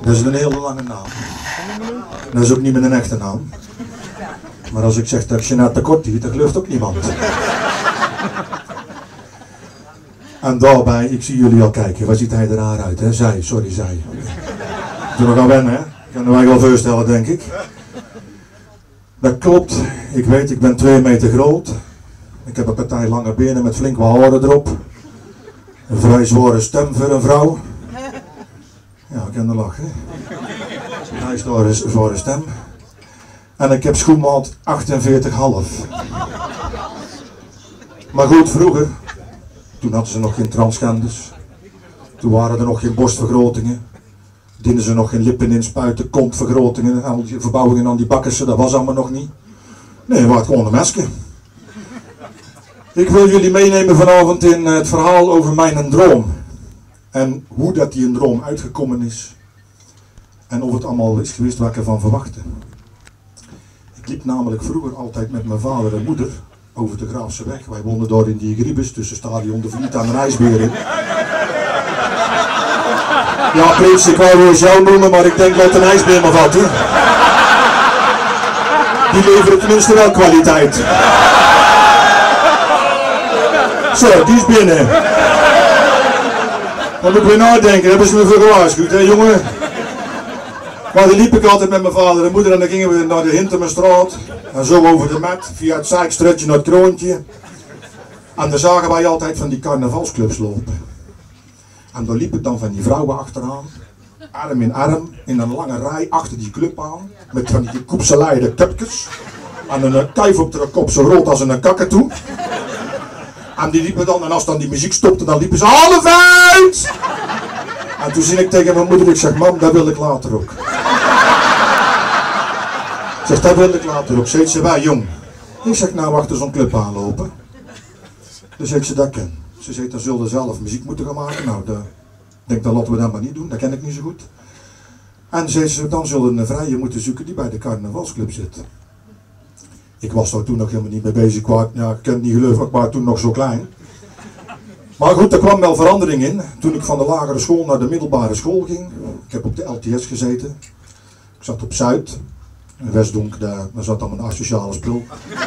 Dat is een hele lange naam. Dat is ook niet mijn echte naam. Maar als ik zeg dat ik Jeanette de Kort hiet, dan gelooft ook niemand. En daarbij, ik zie jullie al kijken, waar ziet hij er raar uit, hè? Zij. Doe nog aan wennen, hè? Kunnen wij wel voorstellen, denk ik. Dat klopt, ik weet, ik ben 2 meter groot. Ik heb een partij lange benen met flink wat haren erop. Een vrij zware stem voor een vrouw. Ja, ik kan er lachen. Hij is door een zware stem. En ik heb schoenmaat 48,5. Maar goed, vroeger, toen hadden ze nog geen transgenders. Toen waren er nog geen borstvergrotingen. Dienden ze nog geen lippen inspuiten, kontvergrotingen, al die verbouwingen aan die bakkersen, dat was allemaal nog niet. Nee, het was gewoon een mesje. Ik wil jullie meenemen vanavond in het verhaal over mijn droom. En hoe dat die een droom uitgekomen is. En of het allemaal is geweest wat ik ervan verwachtte. Ik liep namelijk vroeger altijd met mijn vader en moeder over de Graafse weg. Wij woonden daar in die Griebes tussen Stadion de Vliet en de IJsberen. Ja, Prins, ik wou weer jou noemen, maar ik denk dat een ijsbeer me valt, hè. Die leveren tenminste wel kwaliteit. Zo, die is binnen. Wat moet ik weer nadenken, hebben ze me voor gewaarschuwd, hè jongen. Maar dan liep ik altijd met mijn vader en moeder en dan gingen we naar de Hintermenstraat. En zo over de mat, via het Zijkstrutje naar het Kroontje. En dan zagen wij altijd van die carnavalsclubs lopen. En daar liep ik dan van die vrouwen achteraan, arm in arm, in een lange rij achter die club aan, met van die koepseleide kupjes, en een kuif op de kop zo groot als een kakatoe. En die liepen dan, en als dan die muziek stopte, dan liepen ze half uit! En toen zei ik tegen mijn moeder, ik zeg, mam, dat wil ik later ook. Ik zeg, dat wil ik later ook. Zei ze, wij jong. Ik zeg, nou achter zo'n club aanlopen. Dus ik ze dat ken. Ze zei, dan zullen zelf muziek moeten gaan maken. Nou, ik denk, dan laten we dat maar niet doen, dat ken ik niet zo goed. En zei ze, dan zullen we een vrije moeten zoeken die bij de carnavalsclub zit. Ik was daar toen nog helemaal niet mee bezig, ja, ik kan het niet geloven, ik was toen nog zo klein. Maar goed, er kwam wel verandering in, toen ik van de lagere school naar de middelbare school ging. Ik heb op de LTS gezeten, ik zat op Zuid, in Westdonk, daar zat dan een asociale spul.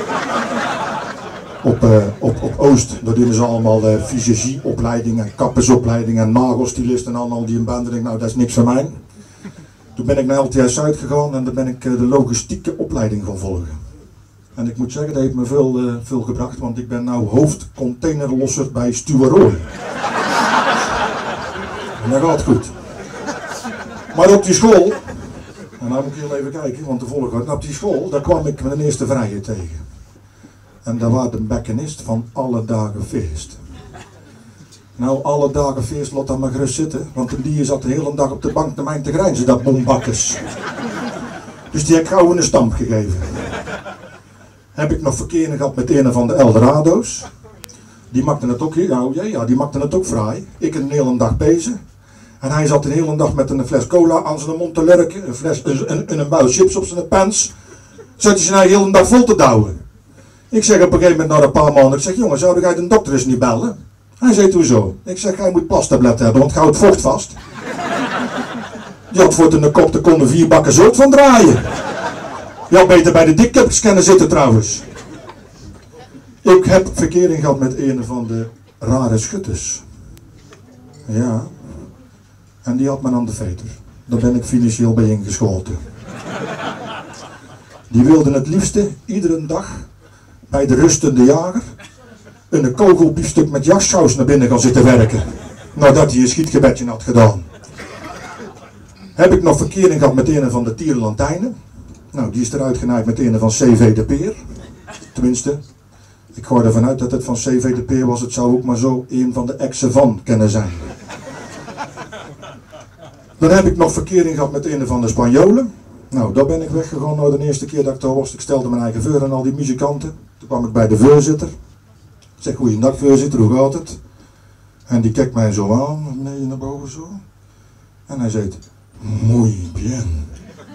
Op Oost, daar deden ze allemaal fysiogieopleiding en kappersopleiding en nagelstylist en allemaal die in band. Nou, dat is niks voor mij. Toen ben ik naar LTS Zuid gegaan en daar ben ik de logistieke opleiding gaan volgen. En ik moet zeggen, dat heeft me veel gebracht, want ik ben nou hoofdcontainerlosser bij Stuwerooi. En dat gaat goed. Maar op die school, en nou moet ik heel even kijken, want de volgorde, op die school, daar kwam ik mijn eerste vrije tegen. En dat was de bekkenist van Alle Dagen Feest. Nou, Alle Dagen Feest, laat dat maar gerust zitten, want die zat de hele dag op de bank naar mij te grijnzen, dat bombakkers. Dus die heb ik gauw een stamp gegeven. Heb ik nog verkering gehad met een van de Eldorado's. Die maakte het ook, ja, die maakte het ook fraai. Ik een hele dag bezig. En hij zat de hele dag met een fles cola aan zijn mond te lurken, een buis chips op zijn pants. Zat hij zijn hele dag vol te douwen. Ik zeg op een gegeven moment na een paar maanden, ik zeg, jongen, zou jij de dokter eens niet bellen? Hij zei, hoezo? Ik zeg, hij moet plastabletten hebben, want ik hou het vocht vast. Die had voor een kop, daar konden 4 bakken zout van draaien. Je had beter bij de dikkepjes kunnen zitten trouwens. Ik heb verkering gehad met een van de rare schutters. Ja. En die had me aan de veter. Daar ben ik financieel bij ingeschoten. Die wilden het liefste iedere dag bij de rustende jager een kogelbiefstuk met jassaus naar binnen gaan zitten werken. Nadat hij een schietgebedje had gedaan. Heb ik nog verkering gehad met een van de tierenlantijnen. Nou, die is eruit genaaid met een van CV de Peer. Tenminste, ik ga ervan uit dat het van CV de Peer was. Het zou ook maar zo een van de exen van kunnen zijn. Dan heb ik nog verkering gehad met een van de Spanjolen. Nou, daar ben ik weggegaan na de eerste keer dat ik daar was. Ik stelde mijn eigen voor aan al die muzikanten. Toen kwam ik bij de voorzitter. Ik zeg, goeiedag voorzitter, hoe gaat het? En die kijkt mij zo aan, naar beneden naar boven zo. En hij zei, muy bien.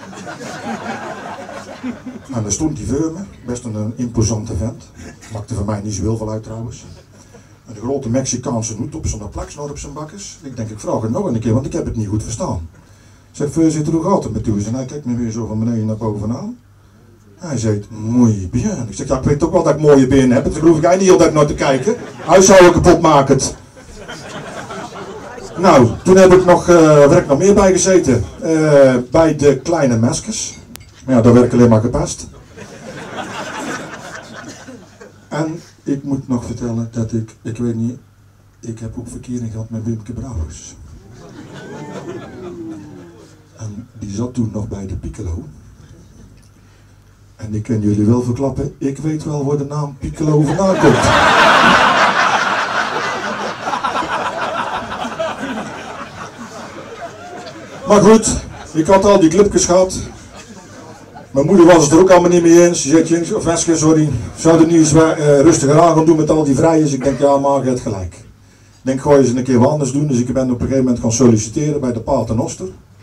En daar stond hij voor me, best een imposante vent. Maakte voor mij niet zo heel veel uit trouwens. Met een grote Mexicaanse hoed op, zo'n plaksnoor op zijn bakkes. Ik denk, ik vraag het nog een keer, want ik heb het niet goed verstaan. Zeg, voorzitter, hoe gaat het met u? En hij kijkt me weer zo van beneden naar bovenaan. Hij zei, mooi bien. Ik zeg, ja, ik weet ook wel dat ik mooie benen heb. Dus hoef ik eigenlijk niet altijd naar te kijken. Huis zou ik kapot maken. Nou, toen heb ik nog, waar ik nog meer bij gezeten. Bij de kleine meskes. Maar ja, daar werd ik alleen maar gepest. En ik moet nog vertellen dat ik weet niet, ik heb ook verkering gehad met Wimke Brouwers. En die zat toen nog bij de Piccolo. En ik kan jullie wel verklappen, ik weet wel waar de naam Piccolo vandaan komt. Maar goed, ik had al die clubjes gehad. Mijn moeder was het er ook allemaal niet mee eens. Ze zei, of Weske, sorry, zou er niet eens rustiger aan gaan doen met al die vrijers? Ik denk, ja, maar je hebt gelijk. Ik denk, gooi eens een keer wat anders doen. Dus ik ben op een gegeven moment gaan solliciteren bij de Paternoster.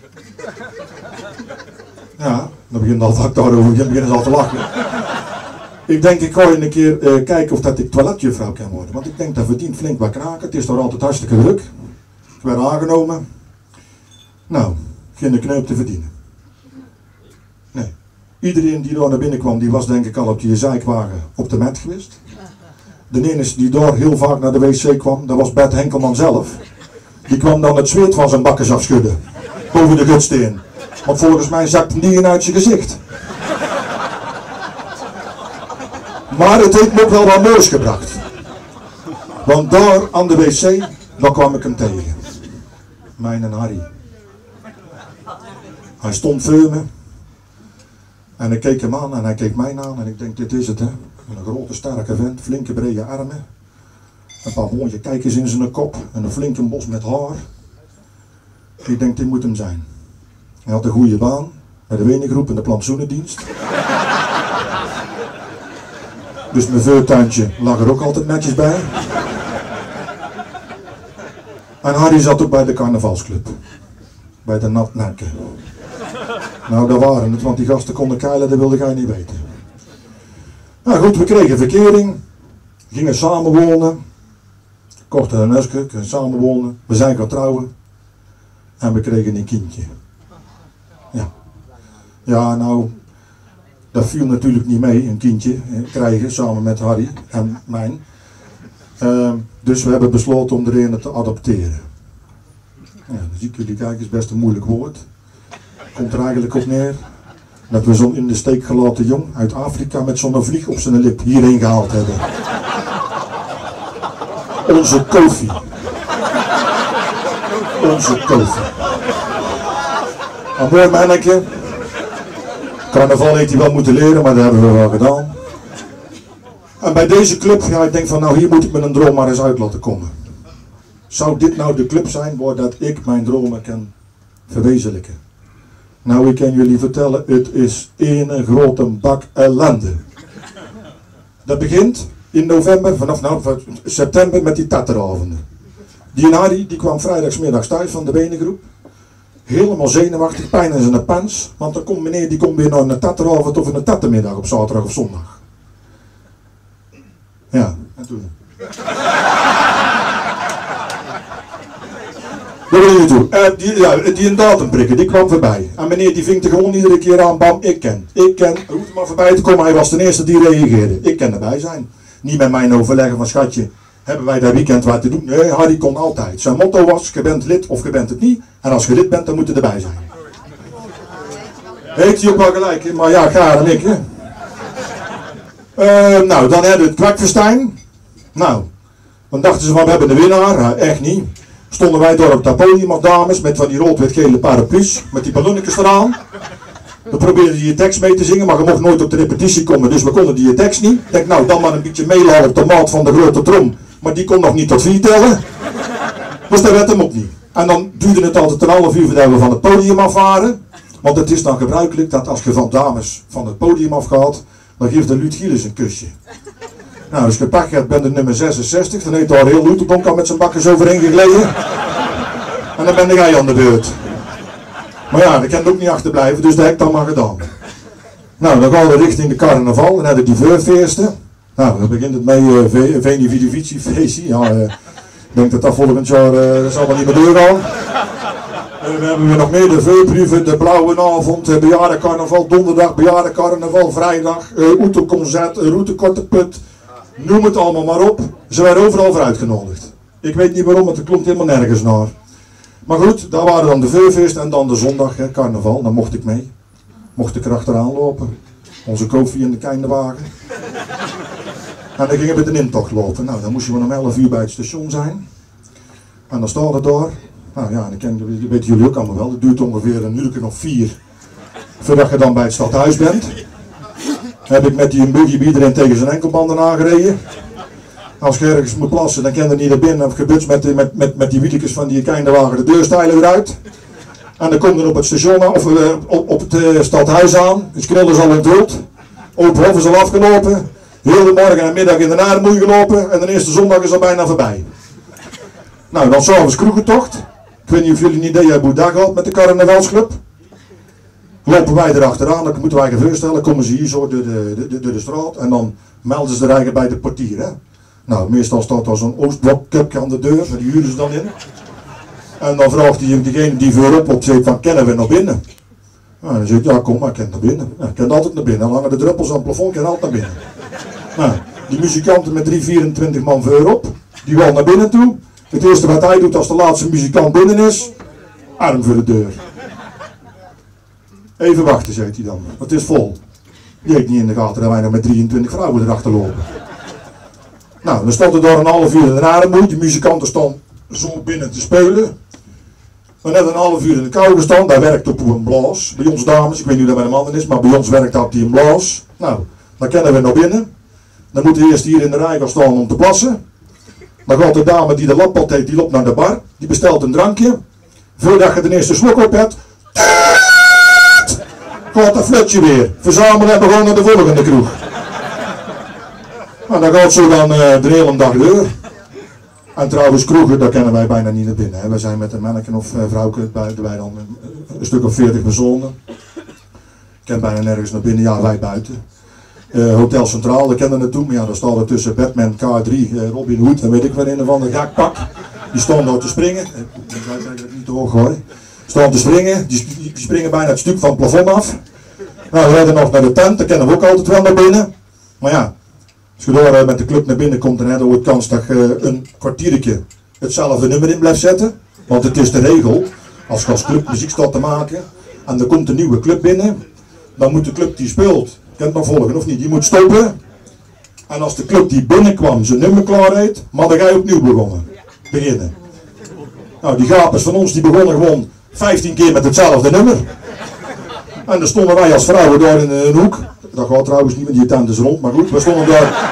Ja, dan begint al vaak daarover, beginnen ze al te lachen. Ik denk, ik gooi een keer kijken of dat ik toiletjuffrouw kan worden. Want ik denk, dat verdient flink wat kraken. Het is toch altijd hartstikke druk. Ik werd aangenomen. Nou, geen kneep te verdienen. Nee. Iedereen die daar naar binnen kwam, die was denk ik al op die zeikwagen op de met geweest. De enige die daar heel vaak naar de wc kwam, dat was Bert Henkelman zelf. Die kwam dan het zweet van zijn bakkers afschudden. Boven de gutsteen. Want volgens mij zakte die in uit zijn gezicht. Maar het heeft me ook wel wat moois gebracht. Want daar aan de wc, daar kwam ik hem tegen. Mijn en Harry. Hij stond voor me. En ik keek hem aan en hij keek mij aan en ik denk, dit is het, hè. Een grote sterke vent, flinke brede armen. Een paar mooie kijkers in zijn kop en een flinke bos met haar. Ik denk, dit moet hem zijn. Hij had een goede baan bij de Wenengroep in de plantsoenendienst. Dus mijn veurtuintje lag er ook altijd netjes bij. En Harry zat ook bij de carnavalsclub. Bij de Natnerken. Nou, daar waren het, want die gasten konden keilen, dat wilde jij niet weten. Nou goed, we kregen verkering. Gingen samenwonen. Kochten een huisje, gingen samenwonen. We zijn gaan trouwen. En we kregen een kindje. Ja. Ja, nou, dat viel natuurlijk niet mee, een kindje krijgen, samen met Harry en mijn. Dus we hebben besloten om er een te adopteren. Ja, dan zie ik jullie kijken, is best een moeilijk woord. Komt er eigenlijk op neer dat we zo'n in de steek gelaten jong uit Afrika met zo'n vlieg op zijn lip hierheen gehaald hebben. Onze Kofi. Onze Kofi. Een mooi mannetje. Carnaval heeft hij wel moeten leren, maar dat hebben we wel gedaan. En bij deze club, ja, ik denk van nou hier moet ik mijn droom maar eens uit laten komen. Zou dit nou de club zijn waar dat ik mijn dromen kan verwezenlijken? Nou, ik kan jullie vertellen, het is één grote bak ellende. Dat begint in november, vanaf september met die tatteravonden. Die Harry, die kwam vrijdagsmiddags thuis van de Wenengroep. Helemaal zenuwachtig, pijn in zijn pens. Want dan komt meneer, die komt weer naar een tatteravond of een tattermiddag op zaterdag of zondag. Ja, en toen. Daar wil je toe. Die een datum prikken, die kwam voorbij. En meneer die ving er gewoon iedere keer aan, bam, ik ken. Hoeft maar voorbij te komen, hij was de eerste die reageerde. Ik kan erbij zijn. Niet met mijn overleggen van schatje, hebben wij dat weekend wat te doen? Nee, Harry kon altijd. Zijn motto was, je bent lid of je bent het niet. En als je lid bent, dan moet je erbij zijn. Heeft hij ook wel gelijk, hè? Maar ja, Gaar en ik, hè. Nou, dan hebben we het kwakfestijn. Nou, dan dachten ze van, we hebben de winnaar. Ja, echt niet. Stonden wij door op dat podium als dames, met van die rood-wit-gele paraplu's, met die ballonnetjes eraan. We probeerden die tekst mee te zingen, maar je mocht nooit op de repetitie komen, dus we konden die tekst niet. Ik denk, nou, dan maar een beetje meelalen op de maat van de grote trom, maar die kon nog niet tot 4 tellen. Dus dat werd hem ook niet. En dan duurde het altijd een half uur voordat we van het podium af waren. Want het is dan gebruikelijk dat als je van dames van het podium afgaat, dan geeft de Luut Gielis een kusje. Nou, als je pak hebt, bent de nummer 66, dan heeft daar heel Loeterdonk al met zijn bakkers overheen gegleden. En dan ben jij aan de beurt. Maar ja, ik kan er ook niet achterblijven, dus dat heb ik dan maar gedaan. Nou, dan gaan we richting de carnaval, dan hebben we die veurfeesten. Nou, dan begint het met Veni Vidi Vici feestje. Ja, ik denk dat dat volgend jaar zal wel niet meer doorgaan. We hebben weer nog meer de Veupruve, de Blauwe Avond, bejaardencarnaval, donderdag, bejaardencarnaval, vrijdag, Oetelconcert, Route Korte Put. Noem het allemaal maar op. Ze werden overal voor uitgenodigd. Ik weet niet waarom, want het klonk helemaal nergens naar. Maar goed, daar waren dan de Veufeest en dan de zondag, carnaval. Dan mocht ik mee. Mocht ik er achteraan lopen. Onze Koffie in de Kinderwagen. En dan gingen we de intocht lopen. Nou, dan moesten we om 11 uur bij het station zijn. En dan staat het daar. Nou ja, dat weten jullie ook allemaal wel. Het duurt ongeveer een uur of 4 voordat je dan bij het stadhuis bent. Heb ik met die buggy bij iedereen tegen zijn enkelbanden aangereden. Als je ergens moet plassen, dan kan je niet naar binnen. Of gebeurt met die wieltjes van die Kinderwagen de deurstijlen weer uit. En dan komt er op het station, of op het stadhuis aan. Het knul is al onthuld. Open hof is al afgelopen. Heel de morgen en middag in de naarmoei gelopen. En de eerste zondag is al bijna voorbij. Nou, dan s'avonds kroegentocht. Ik weet niet of jullie een idee hebben hoe dat gaat met de carnavalsclub. Lopen wij erachteraan, dan moeten wij je voorstellen, komen ze hier zo door de straat en dan melden ze er eigenlijk bij de portier. Hè? Nou, meestal staat er zo'n Oostblok-cupje aan de deur, daar huren ze dan in. En dan vraagt diegene die voorop op zit van, kennen we naar binnen? Nou, dan zeg ik, ja kom maar, ik kan naar binnen. Ja, ik kan altijd naar binnen, dan hangen de druppels aan het plafond, ik kan altijd naar binnen. Nou, die muzikanten met 24 man voorop, die gaan naar binnen toe. Het eerste wat hij doet als de laatste muzikant binnen is, arm voor de deur. Even wachten, zegt hij dan, het is vol. Die heeft niet in de gaten dat wij nog met 23 vrouwen erachter lopen. Nou, dan stond er door een half uur in de narenmoei, de muzikanten stonden zo binnen te spelen. We hebben een half uur in de kou gestaan, daar werkt op een blaas. Bij ons dames, ik weet niet hoe dat bij de mannen is, maar bij ons werkt dat op die blaas. Nou, dan kennen we naar binnen. Dan moet hij eerst hier in de rij gaan staan om te plassen. Dan gaat de dame die de lappot heeft, die loopt naar de bar. Die bestelt een drankje. Voordat je de eerste slok op hebt, gaat dat flutje weer. Verzamelen en we gaan naar de volgende kroeg. Nou, dan gaat zo dan de hele dag door. En trouwens, kroegen, daar kennen wij bijna niet naar binnen. Hè. Wij zijn met een manneken of vrouwke, wij dan een stuk of 40 personen. Ik ken bijna nergens naar binnen, ja, wij buiten. Hotel Centraal, daar kennen we naartoe, maar ja, daar staat er tussen Batman, K3, Robin Hood en weet ik wat, een van de gakpak. Die staan daar te springen. Ik weet eigenlijk niet te hoog hoor. Staan te springen, die springen bijna het stuk van het plafond af. Nou, we rijden nog naar de tent, daar kennen we ook altijd wel naar binnen. Maar ja, als je door met de club naar binnen komt, dan heb je ooit kans dat je een kwartiertje hetzelfde nummer in blijft zetten. Want het is de regel, als je als club muziek staat te maken en er komt een nieuwe club binnen, dan moet de club die speelt, kent nog volgen of niet, die moet stoppen. En als de club die binnenkwam zijn nummer klaar heeft, maar dan ga je opnieuw beginnen. Nou, die gapers van ons die begonnen gewoon 15 keer met hetzelfde nummer. En dan stonden wij als vrouwen daar in een hoek. Dat gaat trouwens niet, want die tent is rond, maar goed, we stonden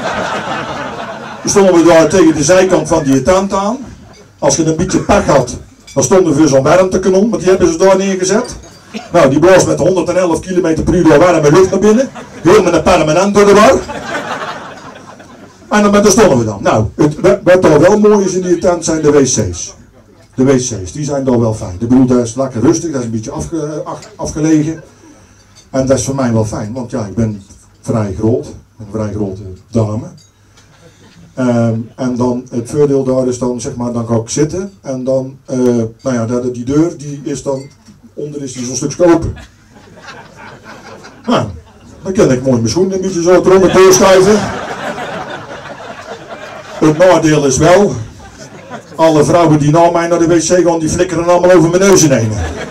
daar tegen de zijkant van die tent aan. Als je een beetje pech had, dan stonden we voor zo'n warmtekanon, want die hebben ze daar neergezet. Nou, die blaast met 111 km per uur door warme lucht naar binnen. Heel met een permanent door de war. En daar stonden we dan. Nou, wat daar wel mooi is in die tent zijn de wc's. De wc's, die zijn daar wel fijn. Ik bedoel, dat is lekker rustig, dat is een beetje afgelegen. En dat is voor mij wel fijn, want ja, ik ben vrij groot. Een vrij grote dame. En dan het voordeel daar is dan, zeg maar, dan ga ik zitten. En dan, nou ja, die deur, die is dan, onder is die zo'n stuk open. Nou, dan kan ik mooi mijn schoenen een beetje zo eronder doorschuiven. Het nadeel is wel, alle vrouwen die na mij naar de wc gaan, die flikkeren allemaal over mijn neus heen.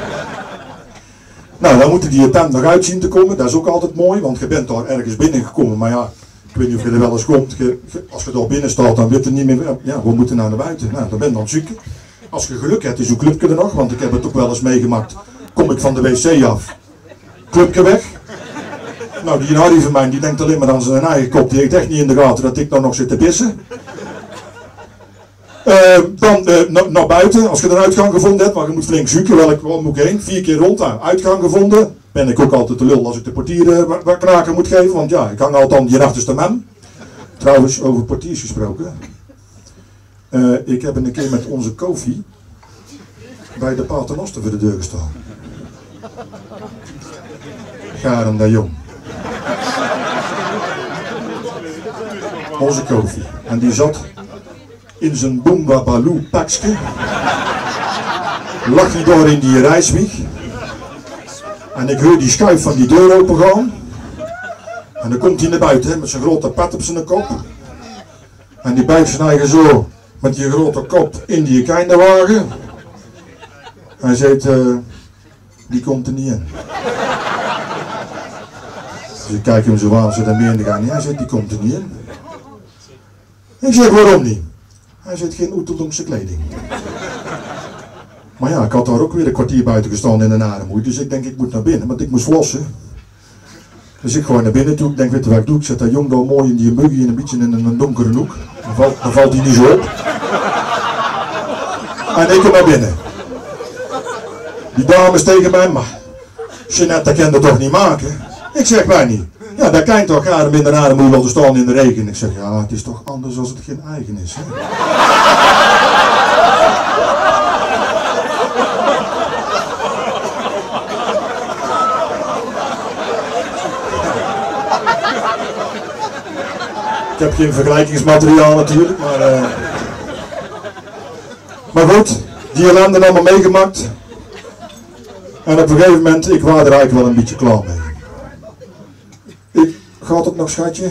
Nou, dan moeten die tent nog uit zien te komen. Dat is ook altijd mooi, want je bent daar ergens binnengekomen. Maar ja, ik weet niet of je er wel eens komt. Als je daar binnen staat, dan weet je niet meer, ja, we moeten nou naar buiten. Nou, dan ben je aan het zoeken. Als je geluk hebt, is uw clubje er nog, want ik heb het ook wel eens meegemaakt. Kom ik van de wc af, clubje weg. Nou, die Harry van mij, die denkt alleen maar aan zijn eigen kop. Die heeft echt niet in de gaten dat ik daar nog zit te pissen. Dan naar buiten, als je een uitgang gevonden hebt, maar je moet flink zoeken, welk moet ik heen? 4 keer rond, uitgang gevonden. Ben ik ook altijd te lul als ik de portier wat knaken moet geven, want ja, ik hang altijd aan die achterste man. Trouwens, over portiers gesproken. Ik heb een keer met onze Koffie bij de Paternoster voor de deur gestaan. Garen de Jong. Onze Koffie. En die zat in zijn Boomba Baloo pakje. lag hij door in die rijswieg. En ik hoor die schuif van die deur open gaan. En dan komt hij naar buiten hè, met zijn grote pet op zijn kop. En die buigt zijn eigen zo met die grote kop in die kinderwagen. Hij zegt, die komt er niet in. Dus ik kijk hem zo aan, ze dan meer in de gang. Hij zegt, die komt er niet in. Ik zeg, waarom niet? Hij zegt, geen Oeteldonkse kleding. Maar ja, ik had daar ook weer een kwartier buiten gestaan in een armoede. Dus ik denk, ik moet naar binnen, want ik moest flossen. Dus ik ga naar binnen toe. Ik denk, weet je wat ik doe? Ik zet dat jong daar mooi in die muggie in een beetje in een donkere hoek. Dan valt hij niet zo op. En ik kom naar binnen. Die dames tegen mij, maar Jeanette, dat kan dat toch niet maken? Ik zeg, wij niet. Ja, dat kan toch adem in de armoede laten staan in de regen. Ik zeg, ja, het is toch anders als het geen eigen is. Hè? Ik heb geen vergelijkingsmateriaal natuurlijk, maar goed, die ellende allemaal meegemaakt. En op een gegeven moment, ik was er eigenlijk wel een beetje klaar mee. Gaat het nog, schatje?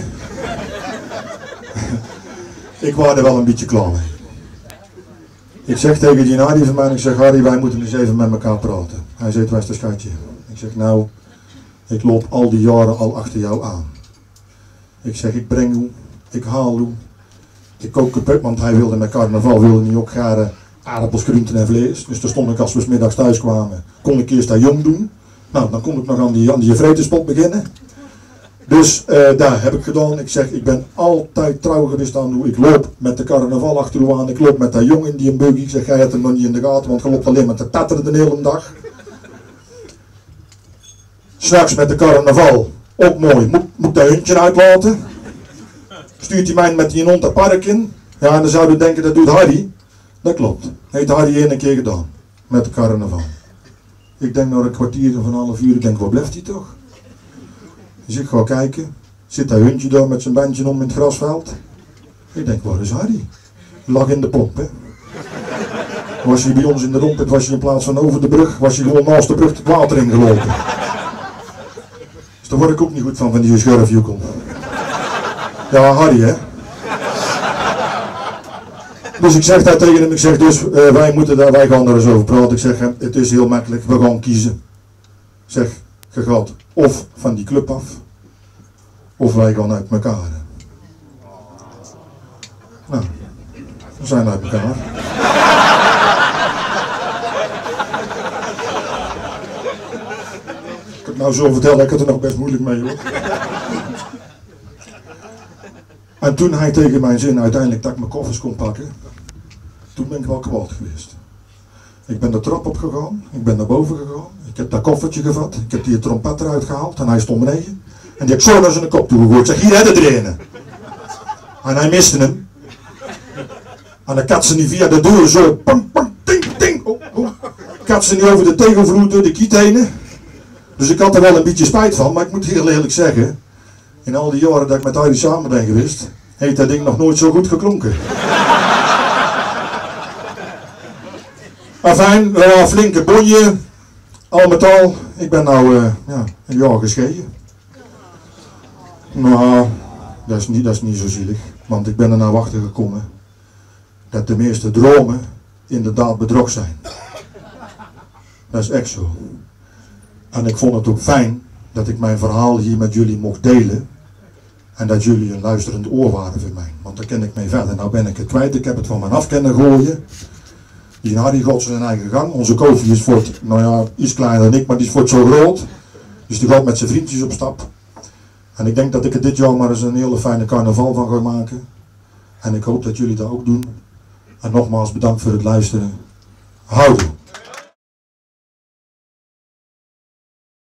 Ik was er wel een beetje klaar mee. Ik zeg tegen die Harry van mij, ik zeg, Harry, wij moeten eens even met elkaar praten. Hij zegt, waar is dat, schatje? Ik zeg, nou, ik loop al die jaren al achter jou aan. Ik zeg, ik breng u, ik haal u, ik kook kapot, want hij wilde met carnaval, wilde niet ook garen aardappels, groenten en vlees. Dus daar stond ik als we 's middags thuis kwamen, kon ik eerst dat jong doen. Nou, dan kon ik nog aan die vretenspot beginnen. Dus daar heb ik gedaan. Ik zeg, ik ben altijd trouw geweest aan hoe ik loop met de carnaval achter u aan. Ik loop met dat jong in die buggy. Ik zeg, jij hebt hem nog niet in de gaten, want je loopt alleen met de tetteren de hele dag. S'nachts met de carnaval, ook mooi, moet dat hondje uitlaten. Stuurt hij mij met die hond het park in. Ja, en dan zouden we denken, dat doet Harry. Dat klopt. Heeft Harry één keer gedaan. Met de carnaval. Ik denk nog een kwartier of een half uur, ik denk, waar blijft hij toch? Dus ik ga kijken. Zit dat hondje daar met zijn bandje om in het grasveld? Ik denk, waar is Harry? Lag in de pomp, hè. Was hij bij ons in de rompet, was hij in plaats van over de brug, was hij gewoon naast de brug het water ingelopen. Dus daar word ik ook niet goed van die schurfjoekel. Ja, Harry, hè. Dus ik zeg dat tegen hem, ik zeg dus, wij gaan er eens over praten. Ik zeg, het is heel makkelijk, we gaan kiezen. Ik zeg, je gaat of van die club af, of wij gaan uit elkaar. Nou, we zijn uit elkaar. Ik het nou zo vertellen, ik had er nog best moeilijk mee hoor. En toen hij tegen mijn zin uiteindelijk dat ik mijn koffers kon pakken, toen ben ik wel kwaad geweest. Ik ben de trap opgegaan, ik ben naar boven gegaan, ik heb dat koffertje gevat, ik heb die trompet eruit gehaald en hij stond beneden. En die heb ik zo naar zijn kop toe gegooid. Ik zeg, hier heb je er een. En hij miste hem. En dan kat ze niet via de deur zo, pam, pam, ting, ting. Kat ze niet over de tegelvloer door de kiet heen. Dus ik had er wel een beetje spijt van, maar ik moet heel eerlijk zeggen, in al die jaren dat ik met Harry samen ben geweest, heeft dat ding nog nooit zo goed geklonken. Afijn, een flinke bonje, al met al, ik ben nou een jaar gescheiden. Nou, dat is niet zo zielig, want ik ben er nou achter gekomen dat de meeste dromen inderdaad bedrog zijn. Dat is echt zo. En ik vond het ook fijn dat ik mijn verhaal hier met jullie mocht delen. En dat jullie een luisterend oor waren voor mij. Want daar ken ik mee verder. Nou ben ik het kwijt. Ik heb het van mijn af kunnen gooien. Die Harry gaat zijn eigen gang. Onze Kofi is voor het, nou ja, iets kleiner dan ik, maar die is voor het zo groot. Dus die gaat met zijn vriendjes op stap. En ik denk dat ik er dit jaar maar eens een hele fijne carnaval van ga maken. En ik hoop dat jullie dat ook doen. En nogmaals bedankt voor het luisteren. Houdoe.